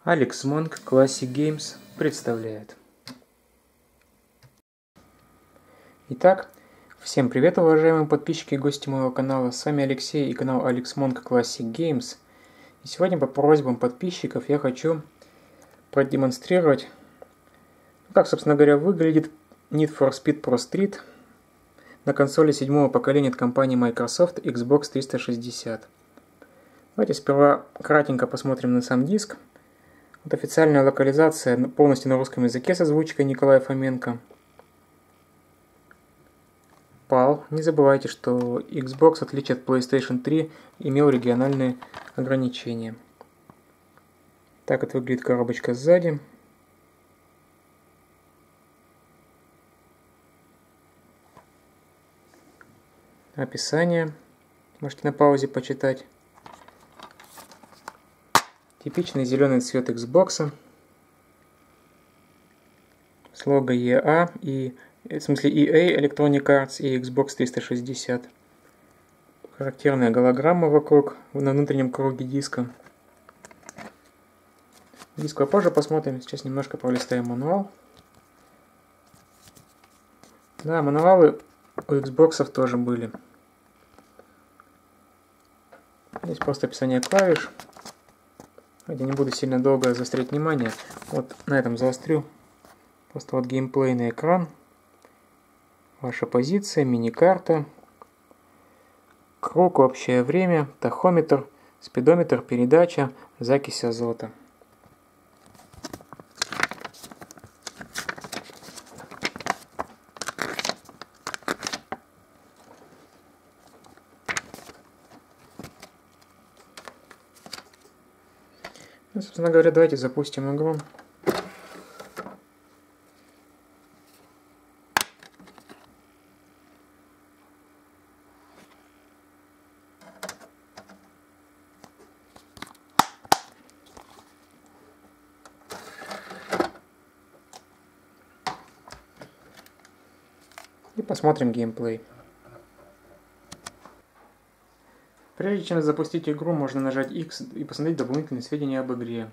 Алекс Монк Classic Games представляет. Итак, всем привет, уважаемые подписчики и гости моего канала. С вами Алексей и канал Алекс Монк Classic Games. И сегодня по просьбам подписчиков я хочу продемонстрировать, как, собственно говоря, выглядит Need for Speed Pro Street на консоли седьмого поколения от компании Microsoft Xbox 360. Давайте сперва кратенько посмотрим на сам диск. Вот официальная локализация полностью на русском языке с озвучкой Николая Фоменко. PAL. Не забывайте, что Xbox, в отличие от PlayStation 3, имел региональные ограничения. Так вот выглядит коробочка сзади. Описание. Можете на паузе почитать. Типичный зеленый цвет Xbox с лого EA и, в смысле, EA Electronic Arts и Xbox 360. Характерная голограмма вокруг, на внутреннем круге диска. Диск попозже посмотрим, сейчас немножко пролистаем мануал. Да, мануалы у Xbox тоже были. Здесь просто описание клавиш. Я не буду сильно долго заострять внимание. Вот на этом заострю. Просто вот геймплейный экран. Ваша позиция, мини-карта. Круг, общее время, тахометр, спидометр, передача, закись азота. Ну, собственно говоря, давайте запустим игру. И посмотрим геймплей. Прежде чем запустить игру, можно нажать X и посмотреть дополнительные сведения об игре.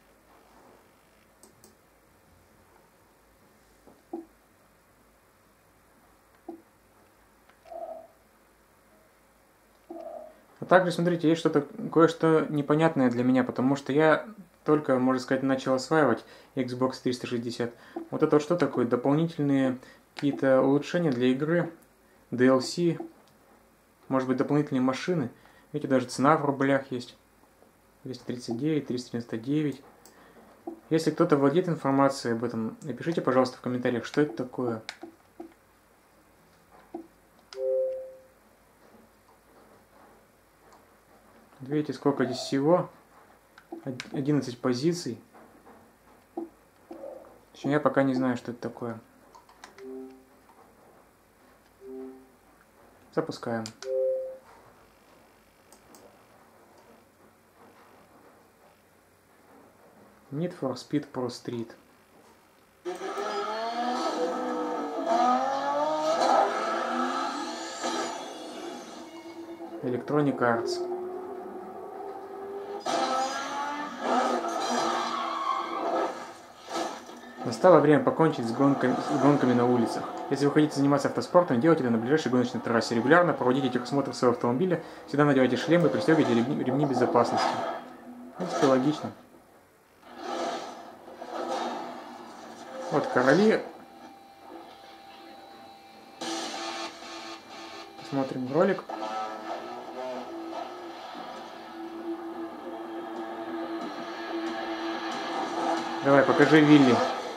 А также, смотрите, есть кое-что непонятное для меня, потому что я только, можно сказать, начал осваивать Xbox 360. Вот это вот что такое? Дополнительные какие-то улучшения для игры, DLC, может быть, дополнительные машины. Видите, даже цена в рублях есть. 239, 399. Если кто-то владеет информацией об этом, напишите, пожалуйста, в комментариях, что это такое. Видите, сколько здесь всего. 11 позиций. Я пока не знаю, что это такое. Запускаем. Need for Speed Pro Street. Electronic Arts. Настало время покончить с гонками на улицах. Если вы хотите заниматься автоспортом, делайте это на ближайшей гоночной трассе. Регулярно проводите техосмотр своего автомобиля, всегда надевайте шлем и пристегивайте ремни безопасности. В принципе, логично. Вот короли. Посмотрим ролик. Давай, покажи Вилли.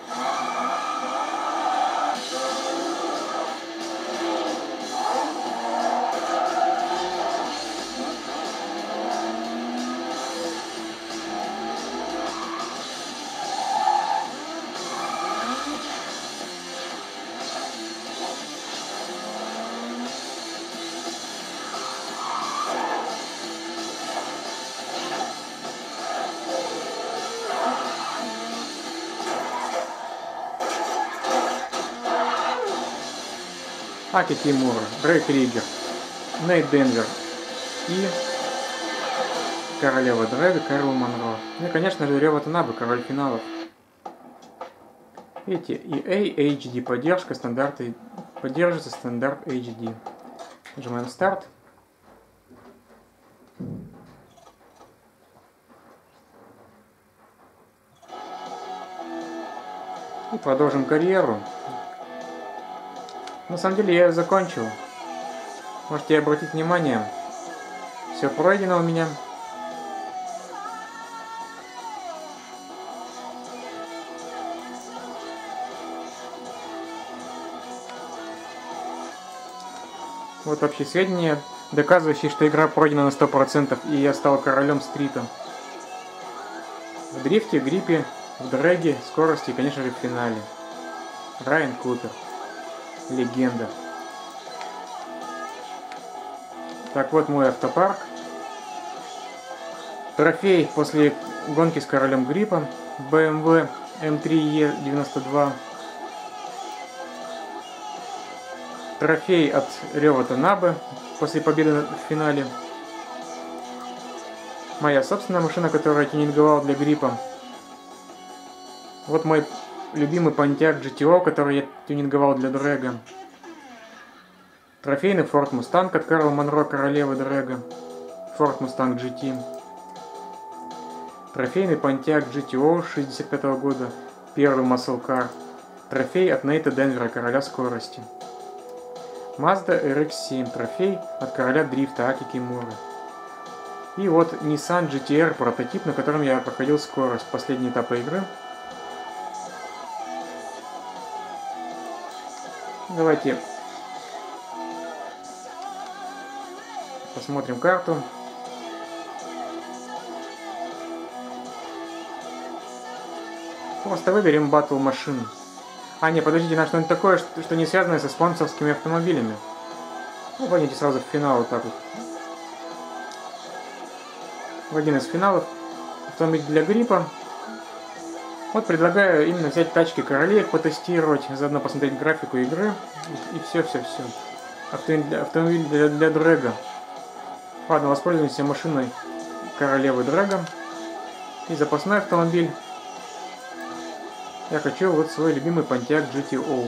Аки Тимура, Рэй Кригер, Нейт Денвер и королева Дрэга, Кэрол Монро. Ну и, конечно же, Рёва Танабе, король финалов. Видите, EA HD поддержка, стандарты, поддерживается стандарт HD. Нажимаем старт. И продолжим карьеру. На самом деле я закончил. Можете обратить внимание, все пройдено у меня. Вот общие сведения, доказывающие, что игра пройдена на 100%, и я стал королем стрита. В дрифте, гриппе, в дрэге, скорости и, конечно же, в финале. Райан Купер. Легенда. Так, вот мой автопарк. Трофей после гонки с королем гриппа. BMW M3E92. Трофей от Рёва Танабе после победы в финале. Моя собственная машина, которую я тюнинговал для гриппа. Вот мой любимый Pontiac GTO, который я тюнинговал для дрэга. Трофейный Ford Mustang от Кэрол Монро, королевы дрэга. Ford Mustang GT. Трофейный Pontiac GTO 65 года. Первый Muscle Car. Трофей от Нейта Денвера, короля скорости. Mazda RX-7, трофей от короля дрифта Аки Кимуры. И вот Nissan GT-R, прототип, на котором я проходил скорость, последний этап игры. Давайте посмотрим карту. Просто выберем Battle машин. А, не, подождите, на что-нибудь такое, что не связано со спонсорскими автомобилями. Ну, пойдите сразу в финал, вот так вот. В один из финалов. Автомобиль для гриппа. Вот предлагаю именно взять тачки королей, потестировать, заодно посмотреть графику игры. И все. Автомобиль для дрэга. Ладно, воспользуемся машиной королевы дрэга. И запасной автомобиль. Я хочу вот свой любимый Pontiac GTO.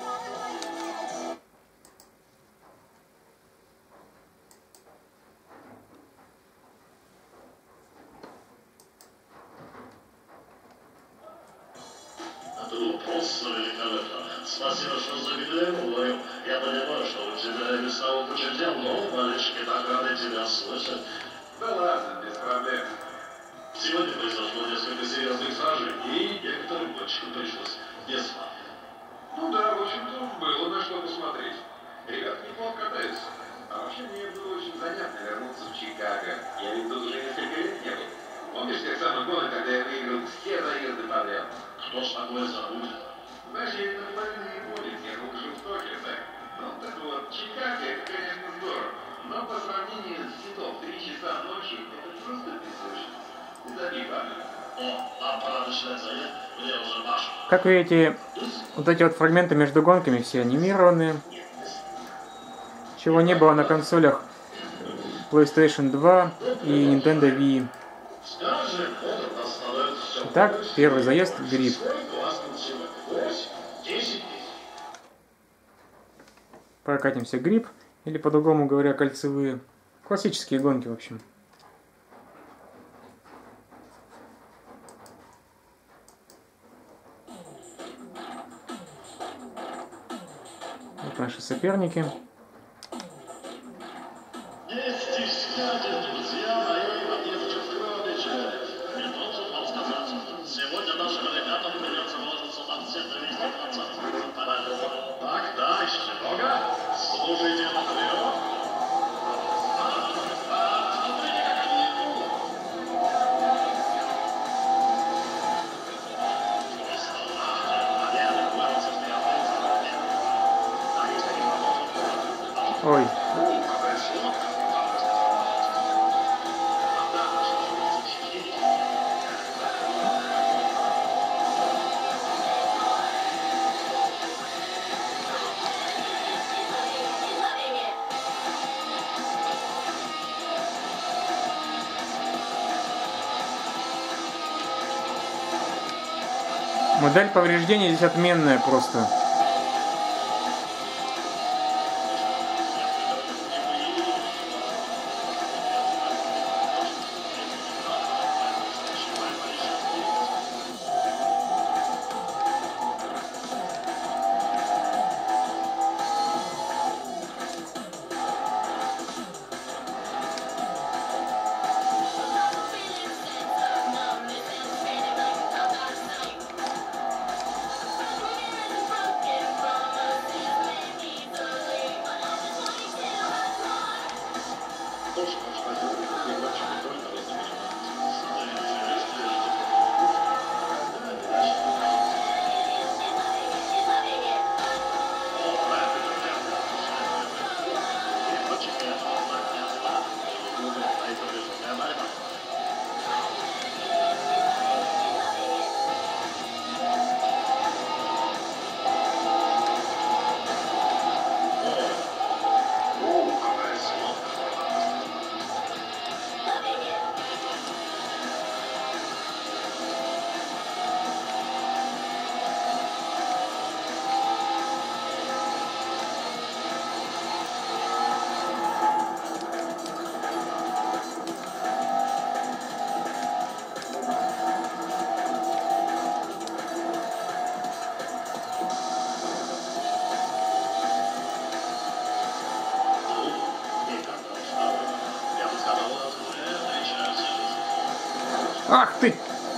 Спасибо, что заглянул. Я понимаю, что у тебя весовой куча дел, но мальчики так рады тебя слышать. Да ладно, без проблем. Сегодня произошло несколько серьезных сражений, и некоторым мальчикам пришлось без славы. Ну да, в общем-то, было на что посмотреть. Ребята неплохо катаются. А вообще мне было очень занятно вернуться в Чикаго. Я ведь тут уже несколько лет не был. Помнишь тех самых гонок, когда я выиграл все заезды подряд? Кто ж такое забудет? Знаешь, я это половину не помню, я был уже в Токио, так? Ну так вот, Чикаго это, конечно, здорово. Но по сравнению с Титов 3 часа ночи, это просто песочница. Как видите, вот эти вот фрагменты между гонками все анимированные. Чего не было на консолях PlayStation 2 и Nintendo Wii. Итак, первый заезд — грипп. Прокатимся грипп, или по-другому говоря, кольцевые. Классические гонки, в общем. Вот наши соперники. Сегодня нашим ребятам придется вложиться на все 200%. Так, да, еще немного. Слушайте это вперед. Смотрите, как они идут. Ой. Модель повреждений здесь отменная просто. Ах ты!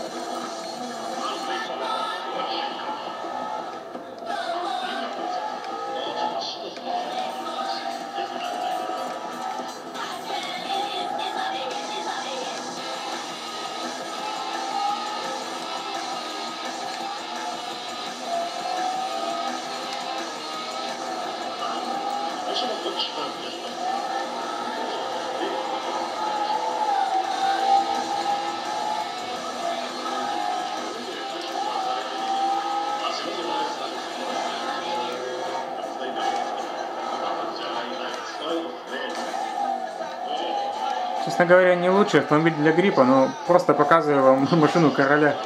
Честно говоря, не лучший автомобиль для гриппа, но просто показываю вам машину короля.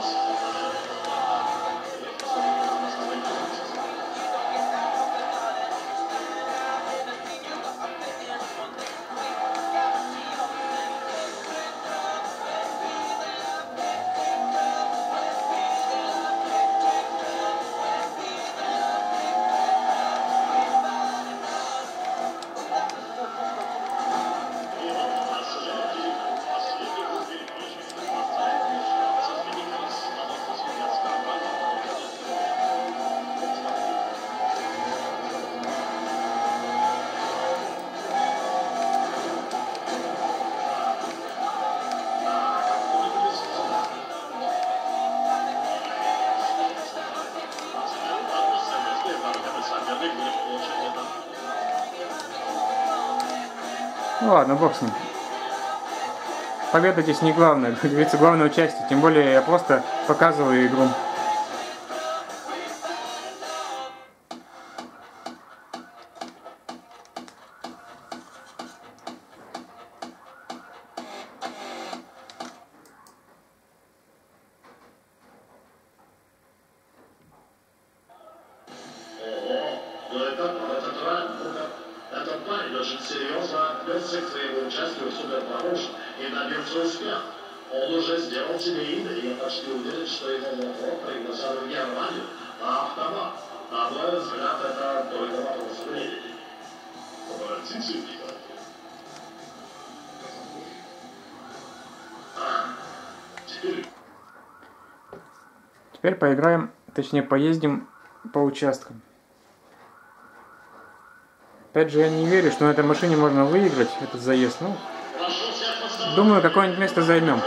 Ну ладно, бог с ним. Победа здесь не главное, как говорится, главное участие. Тем более я просто показываю игру. Очень серьезно отнесся к своему участию в суперпромоушен и добился успеха. Он уже сделал себе имя, и я почти уверен, что его вот приглашали в Германию на автомат. На мой взгляд, это только вопрос времени. Обратите внимание. Теперь поиграем, точнее поездим по участкам. Опять же, я не верю, что на этой машине можно выиграть этот заезд. Ну, думаю, какое-нибудь место займем.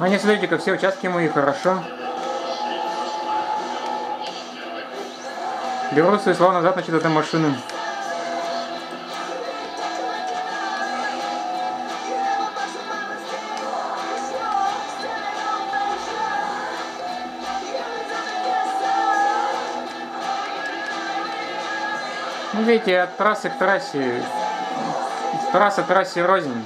А не, смотрите, как все участки мои, хорошо. Беру свои слова назад насчет этой машины. Ну, видите, от трассы к трассе, трасса трассе рознь.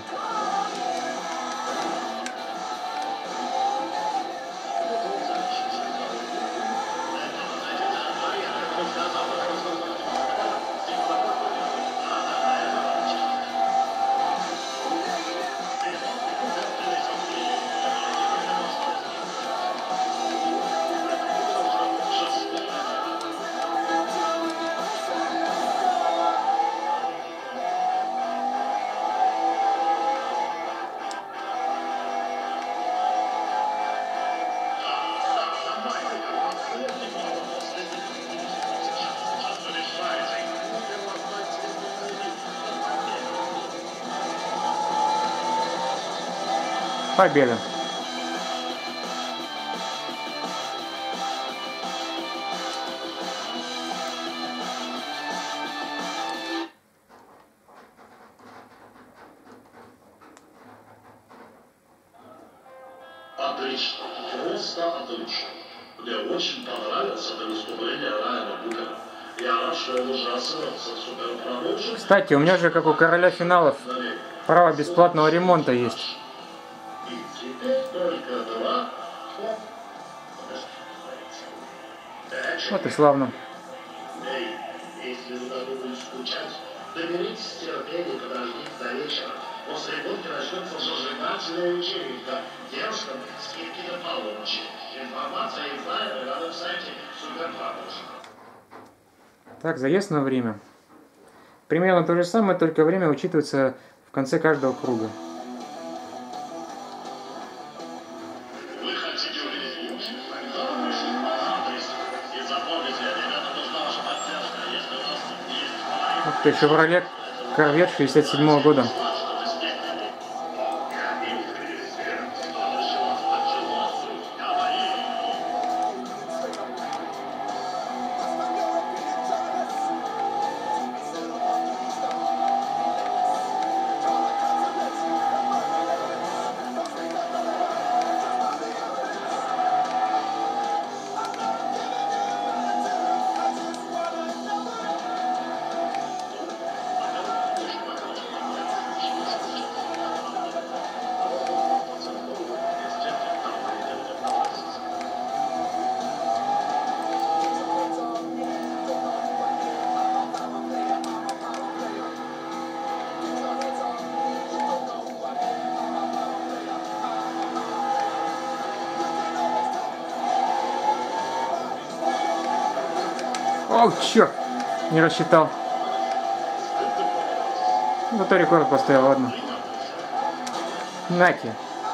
Победа. Отлично. Просто отлично. Мне очень понравилось это выступление Райана Букера. Я рад, что он ужаснулся в суперпромоушен. Кстати, у меня же, как у короля финалов, право бесплатного ремонта есть. И теперь только два. Вот и славно. Эй, если вы задумались скучать, доберитесь терпения и подождите до вечера. После водки начнется зажигательная вечеринка. Девушкам скидки до полуночи. Информация и флайеры на веб-сайте Суперпромоушен. Так, заезд на время. Примерно то же самое, только время учитывается в конце каждого круга. Вы хотите увидеть лучше? Адрес. И запомните, ребята, нужна ваша поддержка. Если у вас есть... Ух ты, Chevrolet Corvette 67 года. О, черт! Не рассчитал. Зато рекорд поставил, ладно. Наки.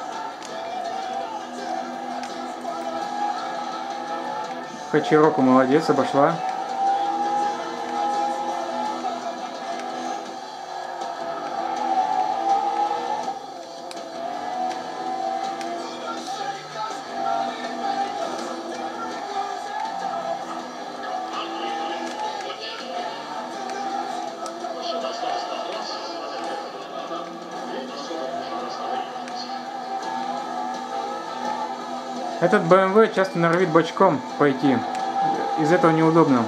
Хачироку молодец, обошла. Этот BMW часто норовит бочком пойти. Из этого неудобно.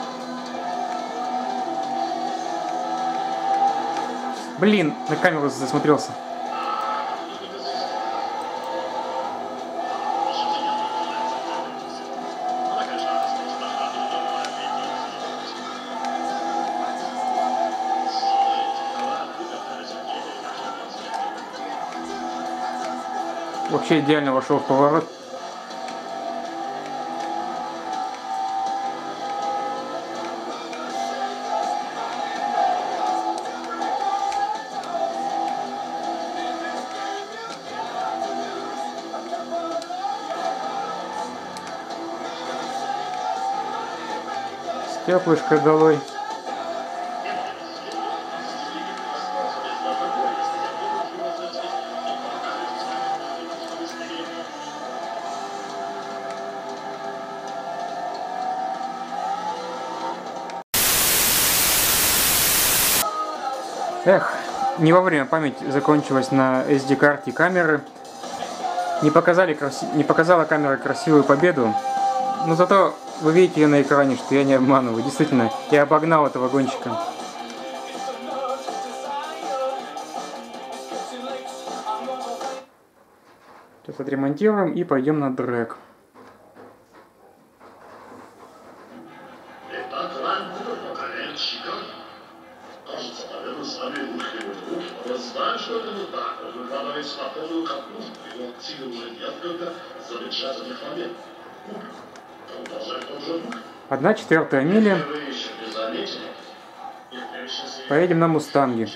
Блин, на камеру засмотрелся. Вообще идеально вошел в поворот. Стеклышко долой. Эх, не вовремя память закончилась на SD-карте камеры. Не показала камера красивую победу. Но зато вы видите ее на экране, что я не обманываю. Действительно, я обогнал этого гонщика. Сейчас отремонтируем и пойдем на дрэг. Одна четвертая мили. Поедем на Мустанге.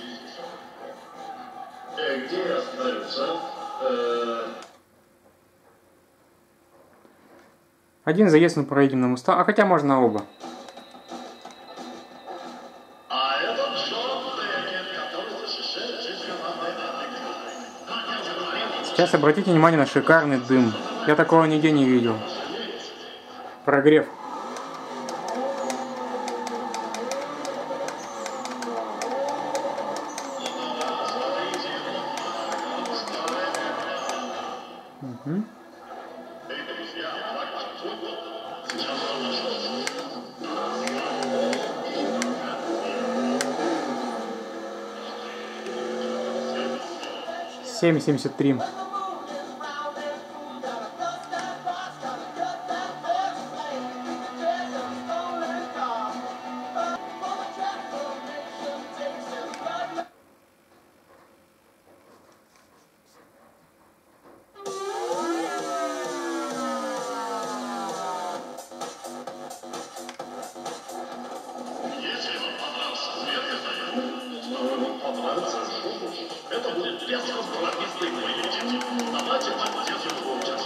Где остановиться? Один заезд мы проедем на Мустанг, а хотя можно оба. Сейчас обратите внимание на шикарный дым. Я такого нигде не видел. Прогрев. Угу. $7.73. Это будет лесом золотистый вылетит. Давайте поддержим его час.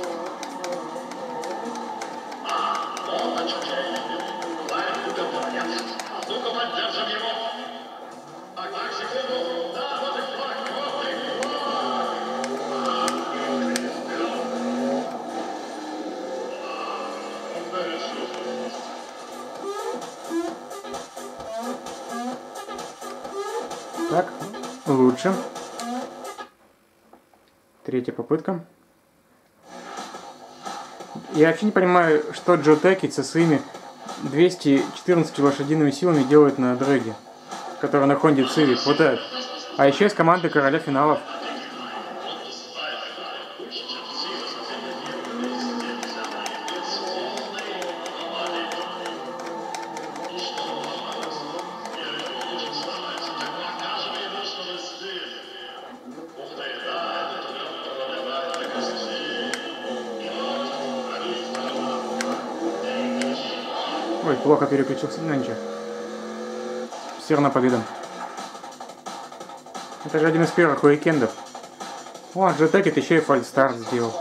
Вот о чем я и люблю. Лайк говорят. Ну-ка поддержим его. Так, секунду. Да, вот и флаг. Так, лучше. Третья попытка. Я вообще не понимаю, что Джо Текет со своими 214 лошадиными силами делает на дрэге, который на Хонде Civic. Вот это. А еще из команды короля финалов. Ой, плохо переключился. Ну ничего. Все равно победа. Это же один из первых уикендов. О, Джо Текет еще и фальстарт сделал.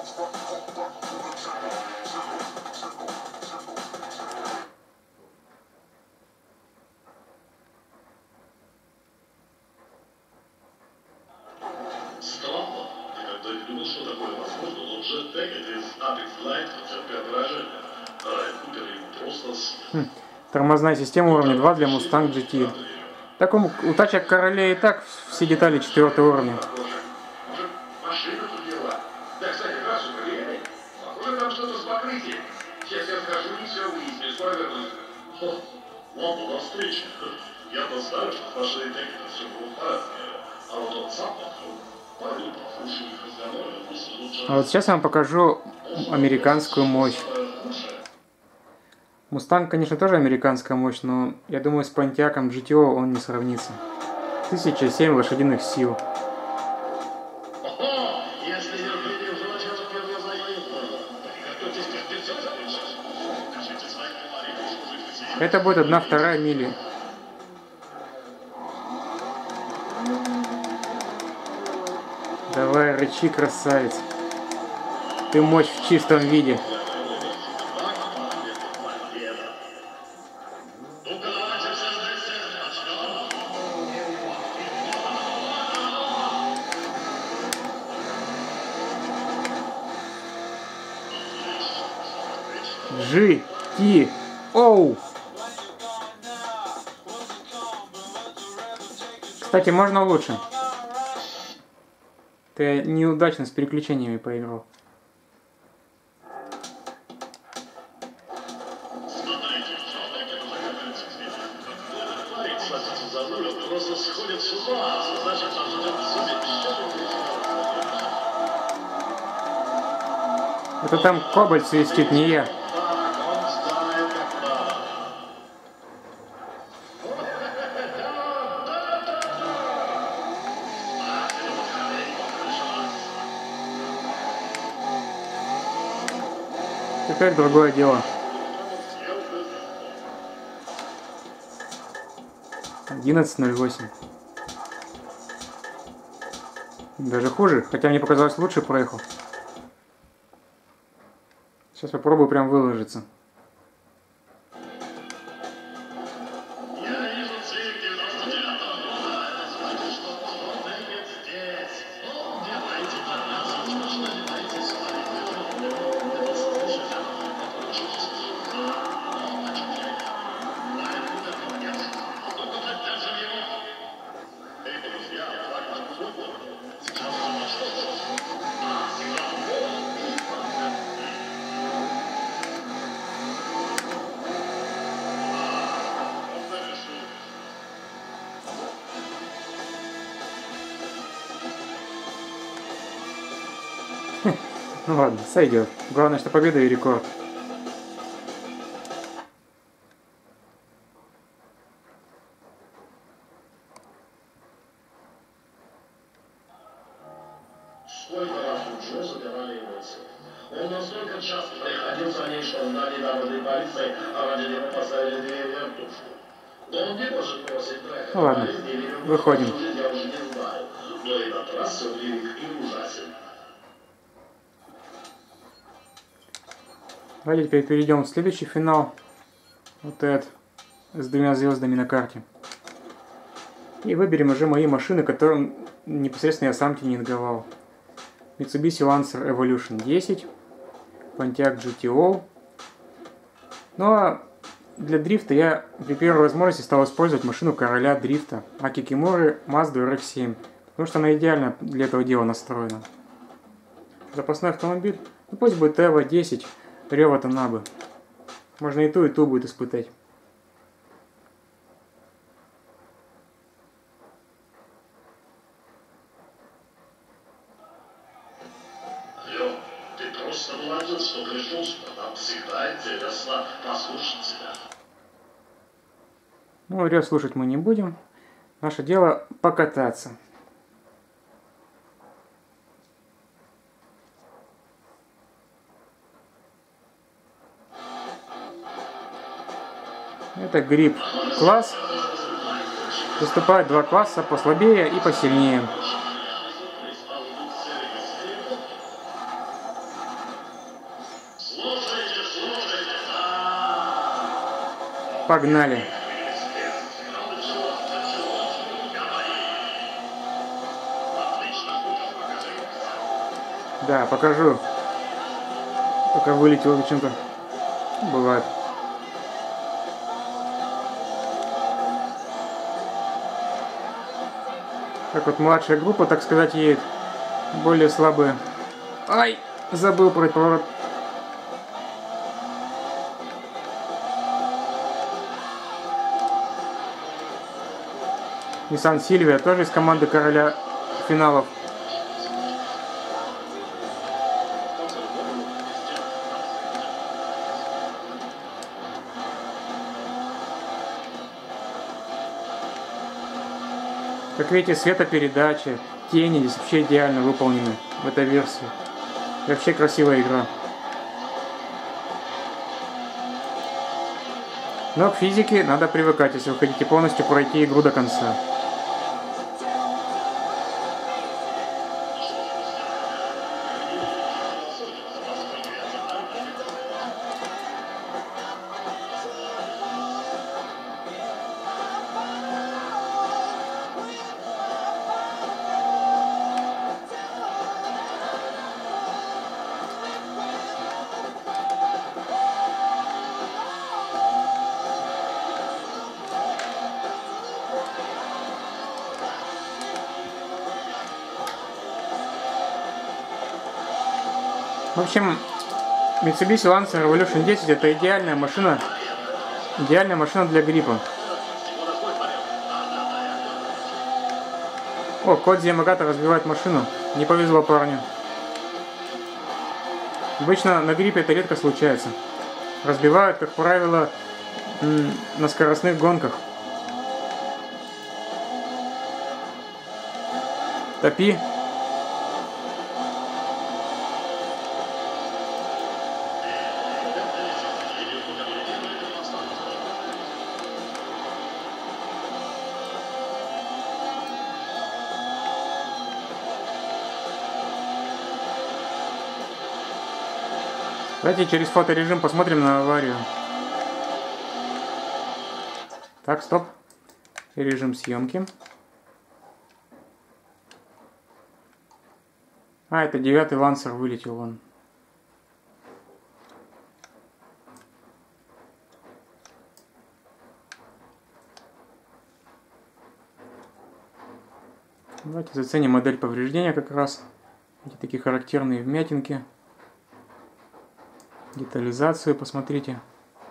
Странно. Я когда и думал, что такое возможно, но Джо Текет из Apex Light потерпел поражение. Купер ему просто... Тормозная система уровня 2 для Mustang GT. Так у тачек королей и так все детали 4 уровня. Машина тут дела. Да, кстати, трассу проверяй. Похоже, там что-то с покрытием. Сейчас я скажу, и все выясню. Повернусь. Ладно, до встречи. Я поставлю, что с машиной Текета все было в порядке. А вот он сам пойду послушаю их разговоры, если лучше... А вот сейчас я вам покажу американскую мощь. Мустанг, конечно, тоже американская мощь, но я думаю, с Понтиаком GTO он не сравнится. 1007 лошадиных сил. Это будет 1/2 мили. Давай, рычи, красавец. Ты мощь в чистом виде. GTO. Кстати, можно лучше. Ты неудачно с переключениями поиграл. Это там кобальт свистит, не я. Теперь другое дело. 11:08. Даже хуже, хотя мне показалось лучше проехал. Сейчас попробую прям выложиться. Ну ладно, сойдет. Главное, что победа и рекорд. Сколько раз уже забирали эмоции. Он настолько часто приходился о ней, что здание дорожной полиции, а ради него поставили две вертушки. Но он не может бросить трек. Ну ладно, выходим. Я уже не знаю. Но и на трассе он велик и ужасен. Давайте теперь перейдем в следующий финал. Вот этот. С 2 звездами на карте. И выберем уже мои машины, которым непосредственно я сам тюнинговал. Mitsubishi Lancer Evolution 10. Pontiac GTO. Ну а для дрифта я при первой возможности стал использовать машину короля дрифта Аки Кимуры Mazda RX-7. Потому что она идеально для этого дела настроена. Запасной автомобиль. Ну пусть будет EVO 10 Revo Tanabe. Можно и ту будет испытать. Лёв, ты просто молодец, что пришел сюда. Нам всегда интересно послушать тебя. Ну, рев слушать мы не будем. Наше дело покататься. Это грипп класс. Выступают два класса, послабее и посильнее. Погнали. Да, покажу. Только вылетело чем-то. Бывает. Так вот, младшая группа, так сказать, едет. Более слабые. Ай! Забыл про поворот. Nissan Silvia тоже из команды короля финалов. Как видите, светопередача, тени здесь вообще идеально выполнены в этой версии. Вообще красивая игра. Но к физике надо привыкать, если вы хотите полностью пройти игру до конца. В общем, Mitsubishi Lancer Revolution 10 это идеальная машина для гриппа. О, Кодзи Ямагата разбивает машину. Не повезло парню. Обычно на гриппе это редко случается. Разбивают, как правило, на скоростных гонках. Топи. Давайте через фоторежим посмотрим на аварию. Так, стоп. Режим съемки. А, это 9-й Лансер вылетел он. Давайте заценим модель повреждения как раз. Эти такие характерные вмятинки. Детализацию посмотрите.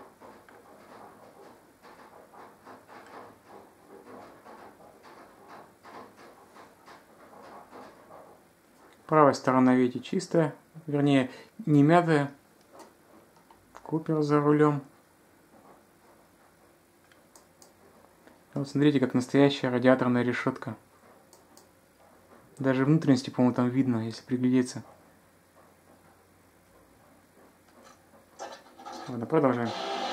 Правая сторона, видите, чистая, вернее, не мятая. Купер за рулем. Вот смотрите, как настоящая радиаторная решетка. Даже внутренности, по-моему, там видно, если приглядеться. Ладно, продолжаем.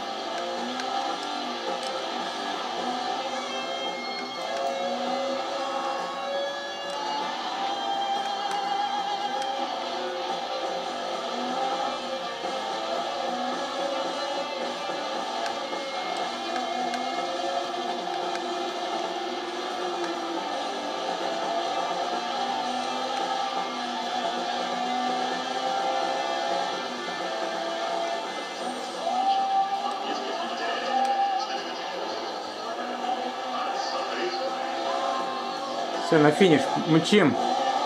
Все, на финиш. Мчим.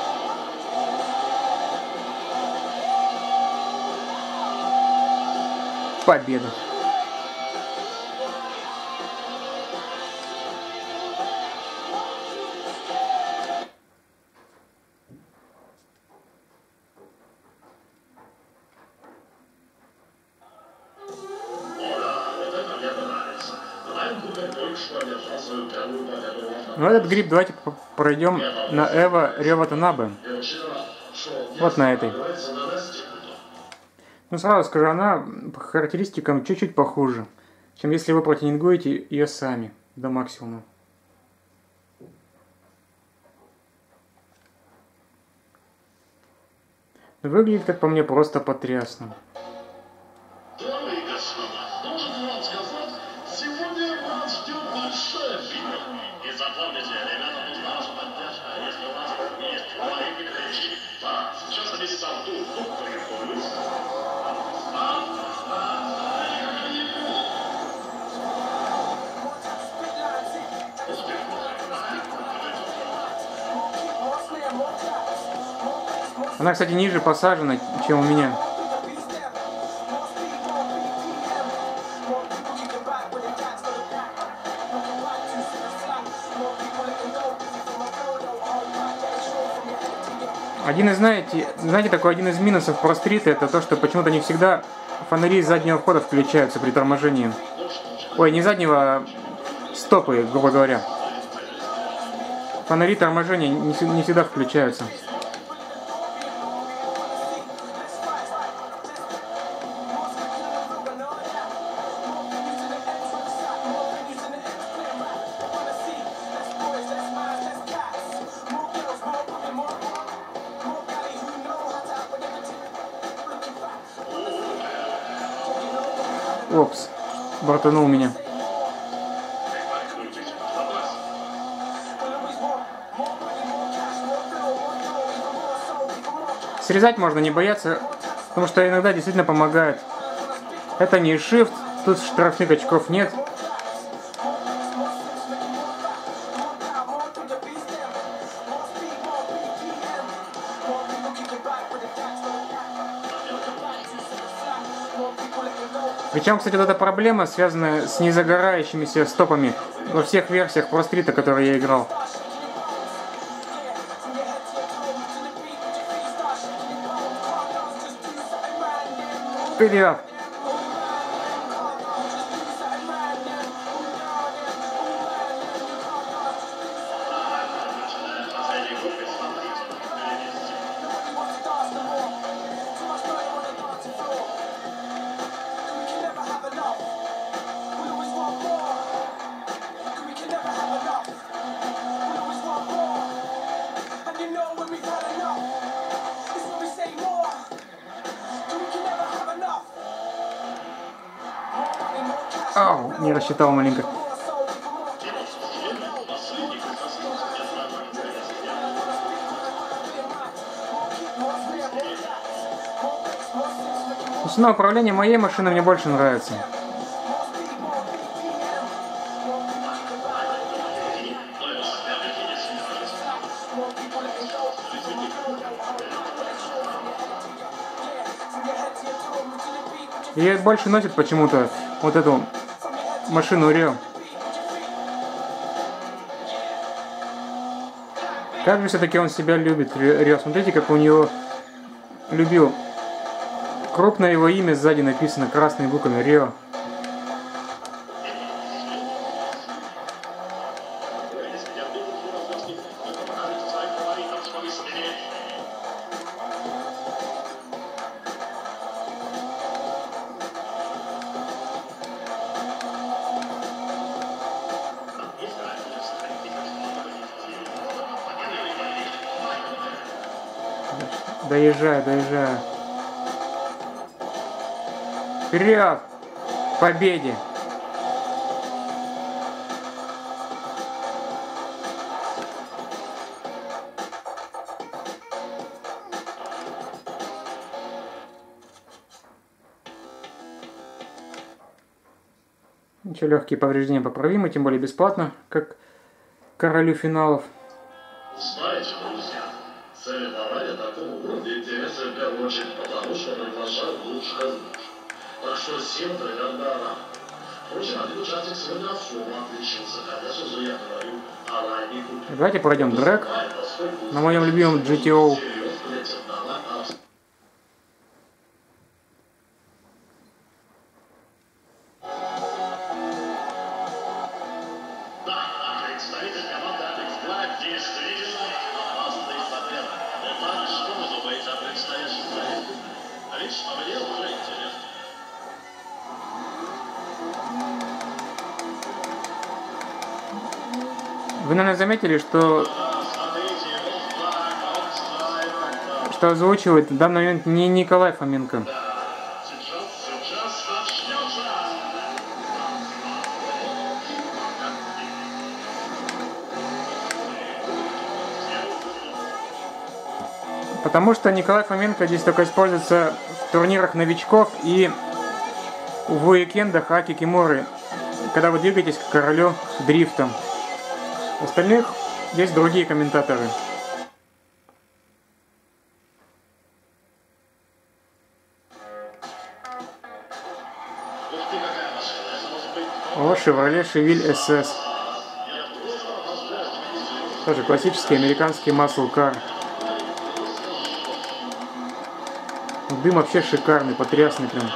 Победа. Ну, этот грипп давайте пройдем на Эва Рева Танабе. Вот на этой. Ну, сразу скажу, она по характеристикам чуть-чуть похуже, чем если вы протюнингуете ее сами до максимума. Выглядит, как по мне, просто потрясно. Она, кстати, ниже посажена, чем у меня. Знаете, такой один из минусов про стриты, это то, что почему-то не всегда фонари заднего входа включаются при торможении. Ой, не заднего, а стопы, грубо говоря. Фонари торможения не всегда включаются. Опс, бортанул меня. Срезать можно не бояться, потому что иногда действительно помогает. Это не shift, тут штрафных очков нет. Причем, кстати, вот эта проблема связана с незагорающимися стопами во всех версиях Pro Street, которые я играл. Вперед! Ау, не рассчитал маленько. Цена управления моей машины мне больше нравится. И больше носит почему-то вот эту машину Рио. Как же все-таки он себя любит, Рио. Смотрите, как у него любил. Крупное его имя сзади написано красными буквами Рио. Доезжаю, доезжаю. Вперед! К победе! Ничего, легкие повреждения поправимы, тем более бесплатно, как королю финалов. Знаете, друзья, соревнования такого уровня интересны в первую очередь потому, что приглашают лучших из лучших. Так что всем примерно рано. Впрочем, один участник сегодня особо отличился. Конечно же, я говорю о Лайне Купере. Давайте пройдем дрэк на моем любимом GTO. Вы, наверное, заметили, что озвучивает в данный момент не Николай Фоменко. Потому что Николай Фоменко здесь только используется в турнирах новичков и в уикендах Аки Кимуры, когда вы двигаетесь к королю дрифта. В остальных есть другие комментаторы. О, Chevrolet Cheville SS. Тоже классический американский muscle car. Дым вообще шикарный, потрясный прям.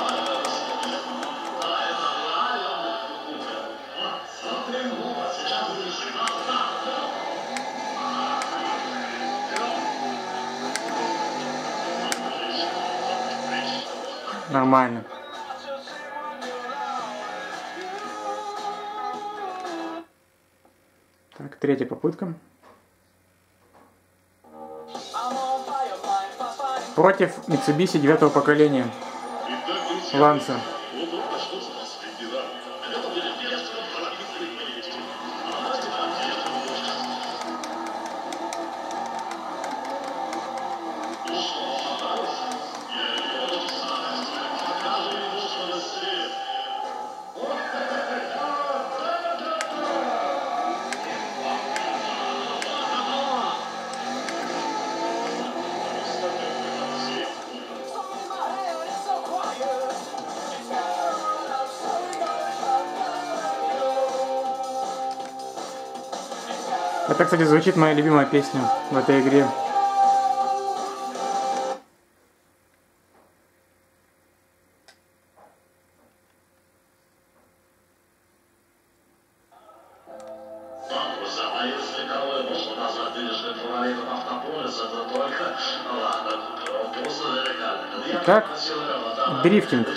Нормально. Так, третья попытка. Против Mitsubishi 9-го поколения. Ланса. Это, кстати, звучит моя любимая песня в этой игре. Так, дрифтинг.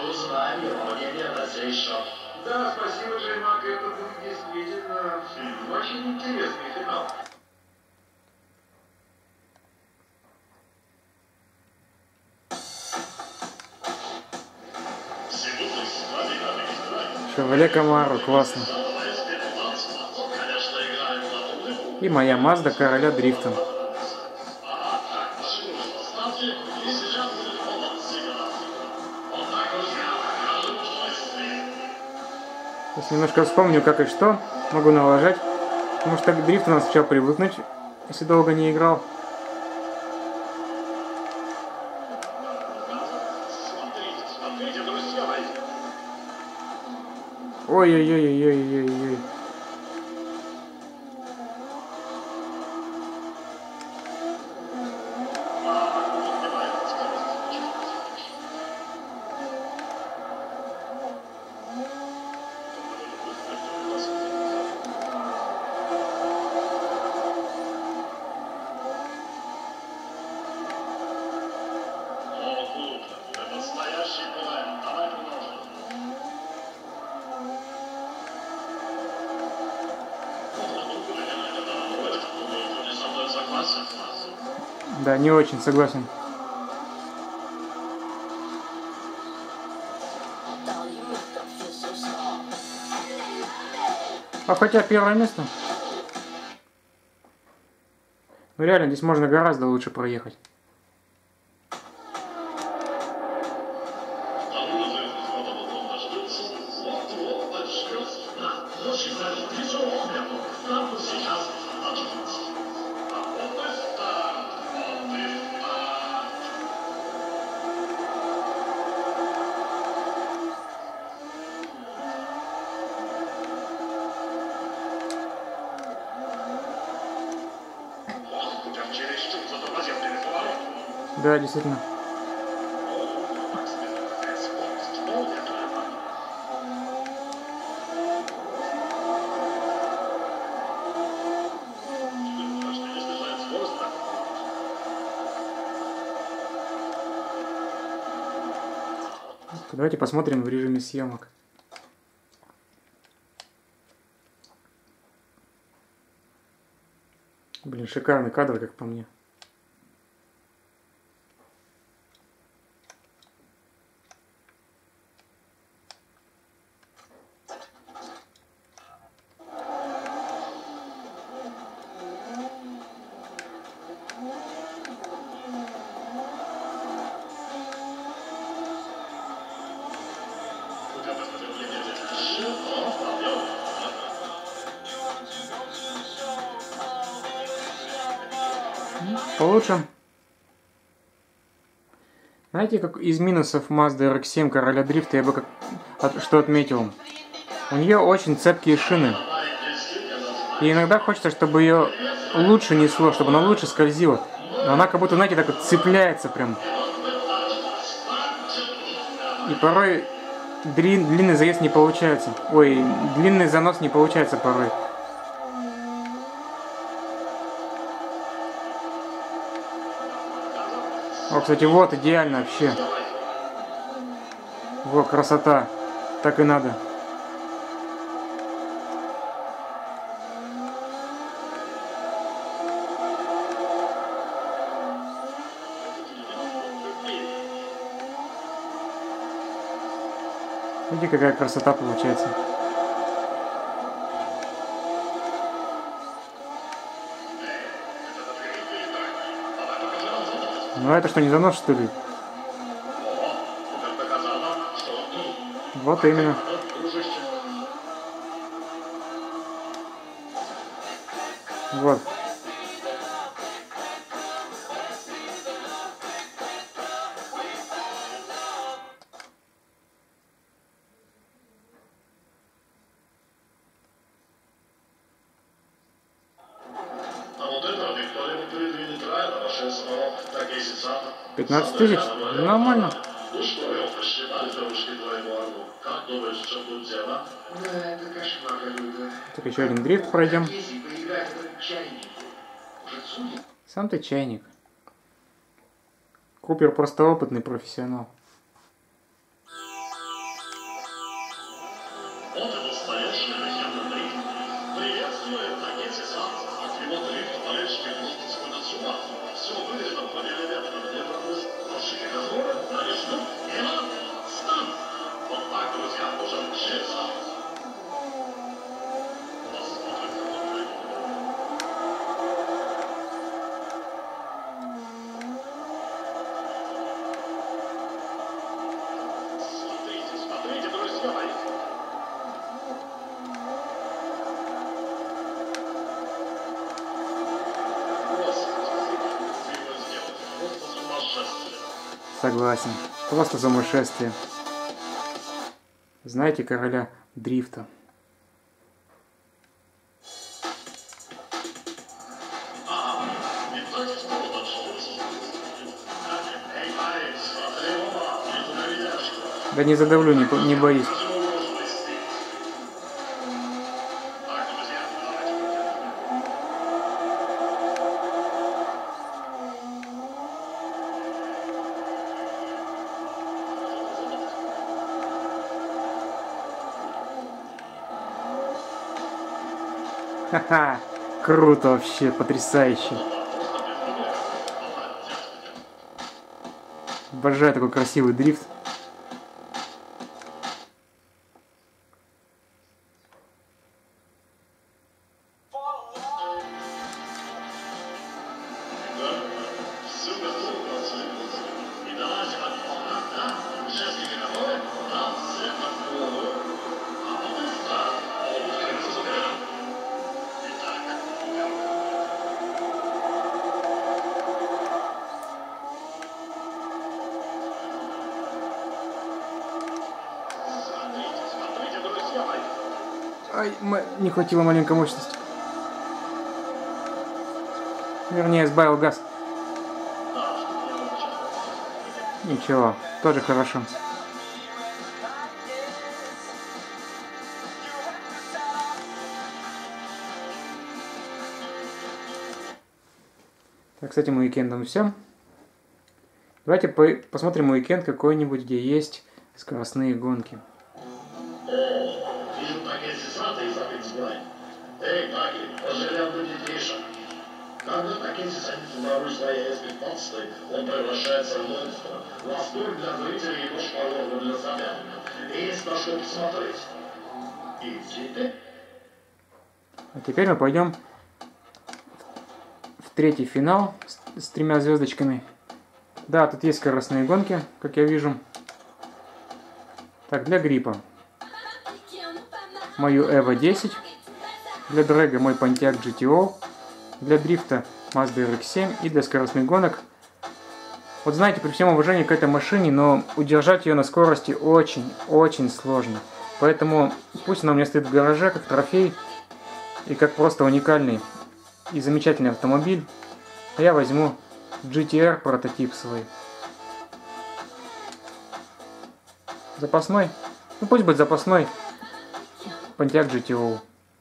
Да, спасибо, Джеймак, это будет действительно очень интересный финал. Шевроле Камаро, классно. И моя Мазда короля дрифта. Сейчас немножко вспомню, как и что могу налажать. Потому что к дрифту надо сначала привыкнуть, если долго не играл. Ой-ой-ой-ой-ой-ой-ой. Да, не очень согласен. А хотя первое место. Ну реально, здесь можно гораздо лучше проехать. Да, действительно. Давайте посмотрим в режиме съемок. Блин, шикарный кадр, как по мне. Получше. Знаете, как из минусов Mazda RX-7 короля дрифта я бы что отметил? У нее очень цепкие шины. И иногда хочется, чтобы ее лучше несло, чтобы она лучше скользила. Но она как будто, знаете, так вот цепляется прям. И порой длинный заезд не получается. Ой, длинный занос не получается порой. О, кстати, вот идеально вообще. Вот красота. Так и надо. Видите, какая красота получается. Ну это что, не занос, что ли? Вот именно. Вот. 15 тысяч? Нормально. Ну что, его посчитали девушки твоему Арну? Как думаешь, что тут дело? Да, это кошмар какой-то. Так, еще один дрифт пройдем. Если поиграть в этот чайник, уже судит? Сам ты чайник. Купер просто опытный профессионал. Вот и настоящий легенда дрифт. Приветствует Такеси Сан. От его дрифта болельщики просто сходят с ума. Все выглядит по миллиметру, где пропуск. Большие разговоры, они ждут. И вот, старт. Вот так, друзья, уже начнется. Посмотрим, как он выйдет. Смотрите, смотрите, друзья мои. Согласен. Просто сумасшествие. Знаете короля дрифта? Да не задавлю, не боись. Ха-ха, круто вообще, потрясающе. Обожаю такой красивый дрифт. Ай, не хватило маленькой мощности. Вернее, сбавил газ. Ничего, тоже хорошо. Так, с этим уикендом все. Давайте посмотрим уикенд какой-нибудь, где есть скоростные гонки. Вижу Такеси Сата и забыть сбрать. Эй, Таки, пожалел бы детейшек. Когда Такеси садится на руль своей С-15, он превращается в монстра. Восторг для зрителей и нож по горлу для соперника. И есть на что посмотреть. И теперь... А теперь мы пойдем в третий финал с 3 звездочками. Да, тут есть скоростные гонки, как я вижу. Так, для гриппа мою Evo 10, для дрэга мой Pontiac GTO, для дрифта Mazda RX-7 и для скоростных гонок. Вот знаете, при всем уважении к этой машине, но удержать ее на скорости очень сложно. Поэтому пусть она у меня стоит в гараже как трофей и как просто уникальный и замечательный автомобиль. А я возьму GTR прототип свой. Запасной? Ну пусть будет запасной Pontiac GTO.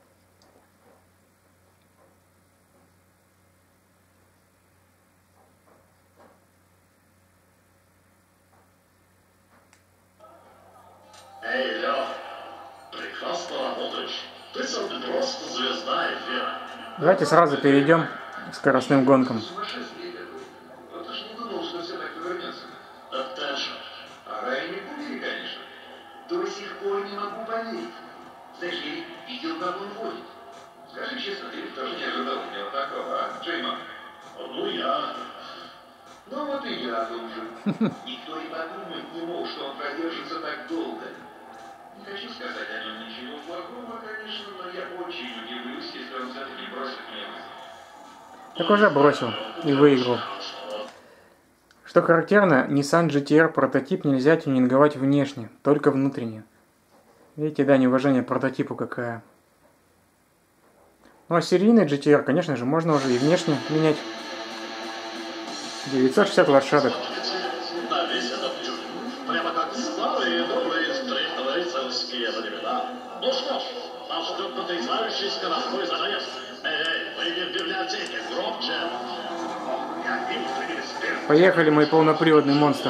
Эй, Лёв, прекрасно работаешь. Ты сам просто звезда эфира. Давайте сразу перейдем к скоростным гонкам. Сумасшествие какое-то. Вот уж не думал, что все так повернется. Так ты же. А ранее не будили, конечно. До сих пор не могу поверить. Знаешь, я видел, как он водит. Скажи честно, ты тоже не ожидал от него такого, а, Джеймон? Ну, я... Ну, вот и я тоже. Никто и подумать не мог, что он продержится так долго. Не хочу сказать о нем ничего плохого, конечно, но я очень удивлюсь, если он все-таки бросит меня вызов. Так уже бросил и выиграл. Что характерно, Nissan GT-R прототип нельзя тюнинговать внешне, только внутренне. Видите, да, неуважение к прототипу какая. Ну а серийный GT-R, конечно же, можно уже и внешне менять. 960 лошадок. На весь этот тюрь. Прямо как старые добрые рыцарские времена. Ну что ж, нас ждет потрясающий скоростной заезд. Эй, вы в библиотеке, громче. Поехали, мой полноприводный монстр.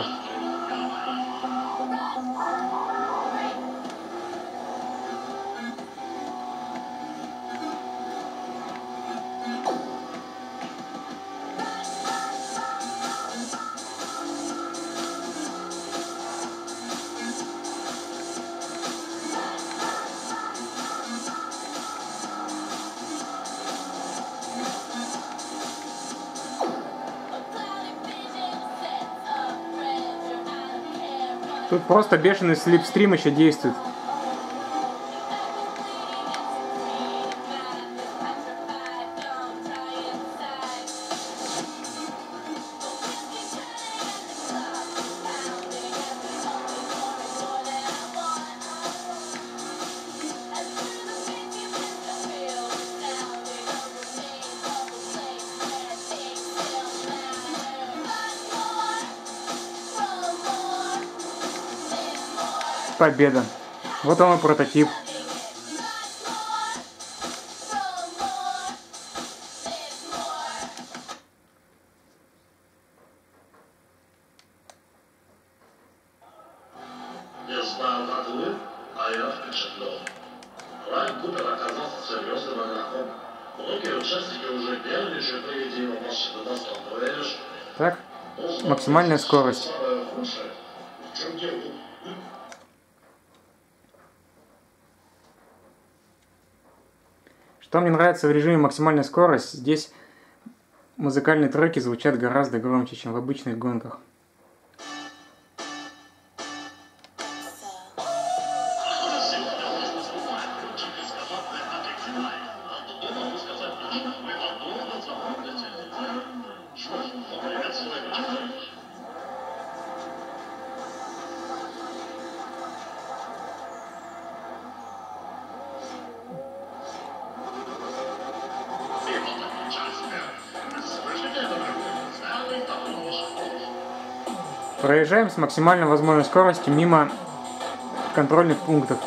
Тут просто бешеный слепстрим еще действует. Победа. Вот он и прототип. Не знаю, как вы, а я впечатлен. Райан Купер оказался серьезным игроком. Многие участники уже нервничают при виде его машины на стол, веришь? Так, максимальная скорость. Самое худшее, в чем дело? Что мне нравится в режиме максимальная скорость, здесь музыкальные треки звучат гораздо громче, чем в обычных гонках. Проезжаем с максимально возможной скоростью мимо контрольных пунктов.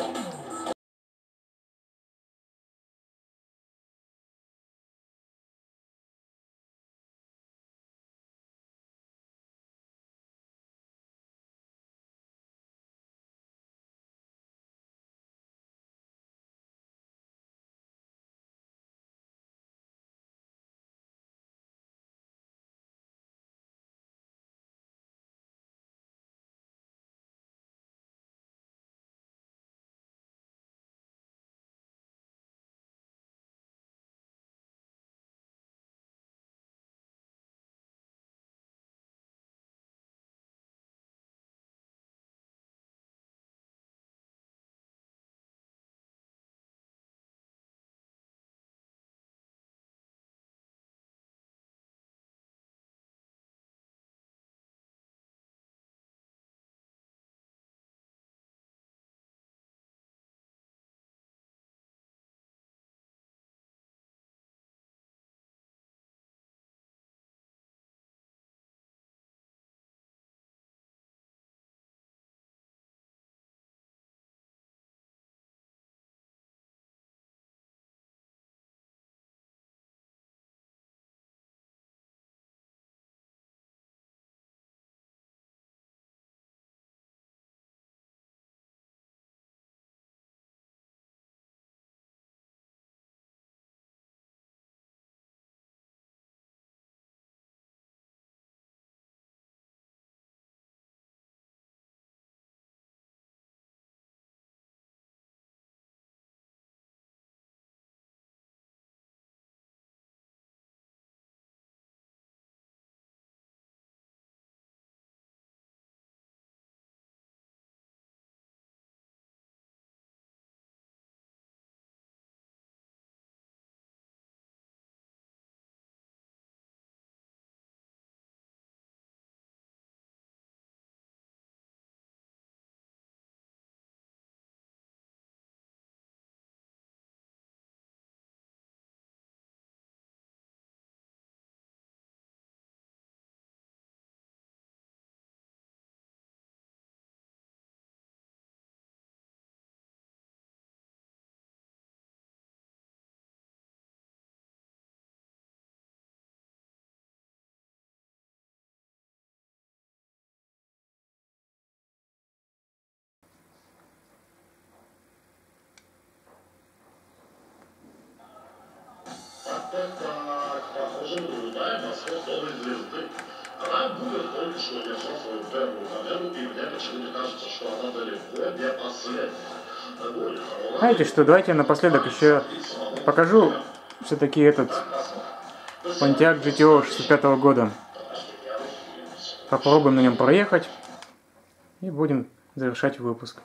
ожидаем восход новой звезды. Она будет только что держать свою первую победу, и мне почему-то кажется, что она далеко не последняя. Знаете что, давайте я напоследок еще покажу все-таки этот Pontiac GTO 65 года. Попробуем на нем проехать и будем завершать выпуск.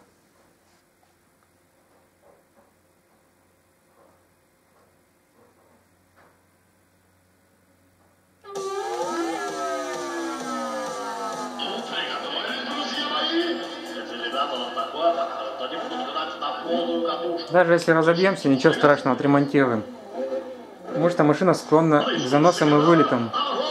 Даже если разобьемся, ничего страшного, отремонтируем. Потому что машина склонна к заносам и вылетам.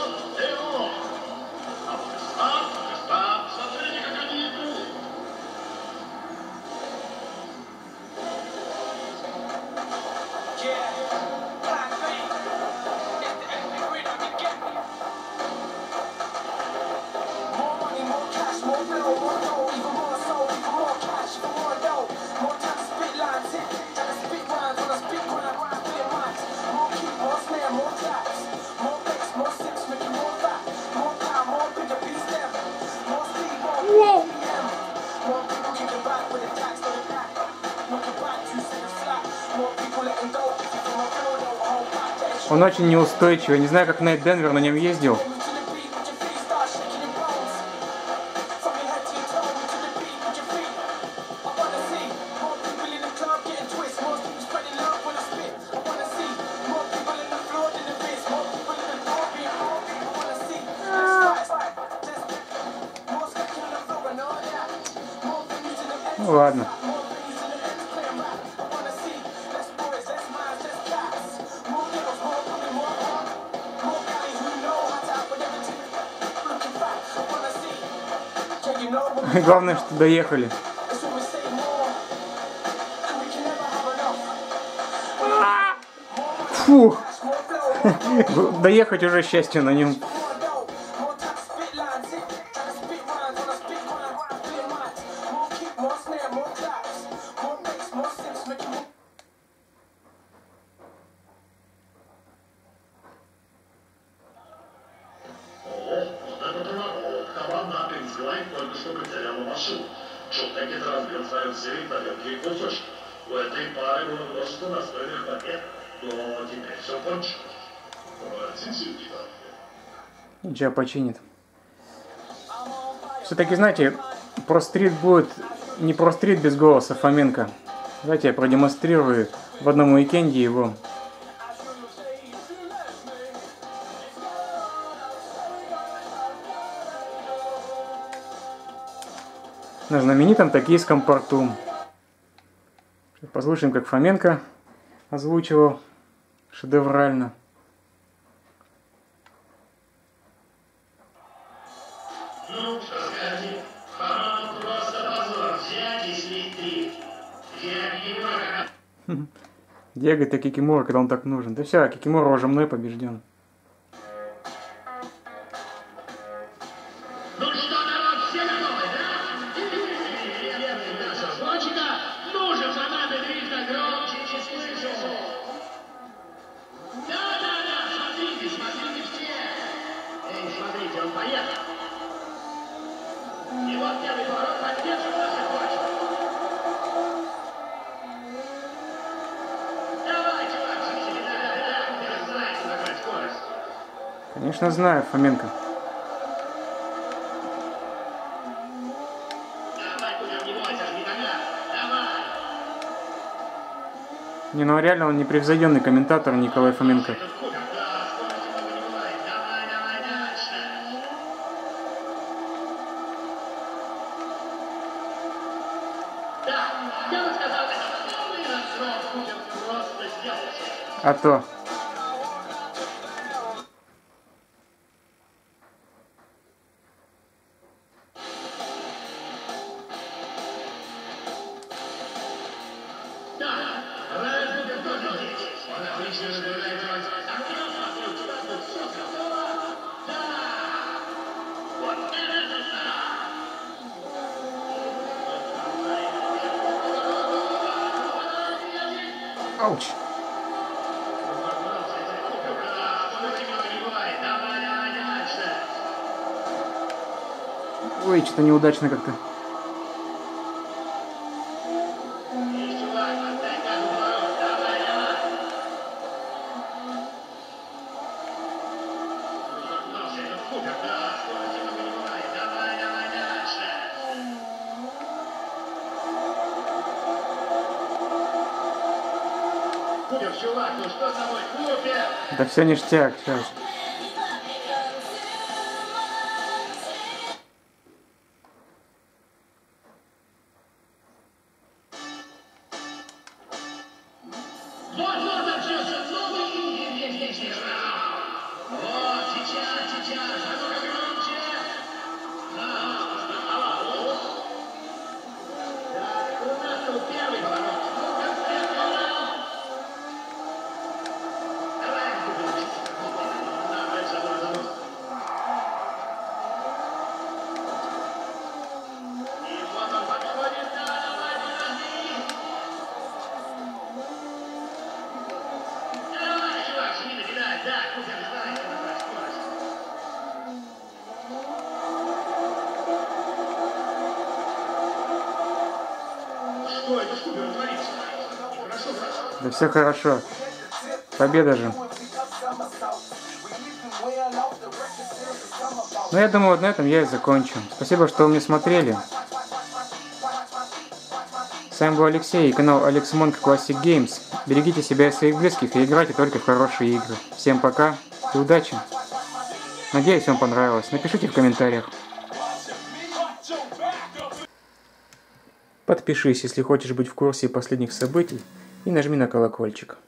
Он очень неустойчивый. Не знаю, как Найт Денвер на нем ездил. Ну ладно. Главное, что доехали. Фух. Доехать уже счастье на нем. Только что потеряла машину. Шутекет разбил свою серию на мелкие кусочки. У этой пары было множество настойных побед, но теперь все кончилось. Ничего починит. Все-таки, знаете, Про-стрит будет не Про-стрит без голоса Фоменко. Давайте я продемонстрирую в одном уикенде его. На знаменитом токийском порту. Послушаем, как Фоменко озвучивал шедеврально. Ну, что скажи, по-моему, просто позор взять и слить 3. Диего-то Кикимора, когда он так нужен. Да все, Кикимора уже мной побежден. Конечно, знаю, Фоменко. Не, ну реально он непревзойденный комментатор Николай Фоменко. А то. Ауч. Ой, что-то неудачно как-то. Чувак, ну что с тобой, Купер? Да все ништяк, сейчас. Вот начался новый вот, сейчас, а ну-ка громче. Так, у нас тут первый поворот. Ну-ка, давай, забыл. И вот он подходит, давай, подожди. Давай, чувак, шли накидай, да, Купер, знает, это набрать скорость. Что это с Купером творится? Хорошо, хорошо. Да все хорошо. Победа же. Ну, я думаю, вот на этом я и закончу. Спасибо, что вы меня смотрели. С вами был Алексей и канал Alex Monk Classic Games. Берегите себя и своих близких и играйте только в хорошие игры. Всем пока и удачи. Надеюсь, вам понравилось. Напишите в комментариях. Подпишись, если хочешь быть в курсе последних событий, и нажми на колокольчик.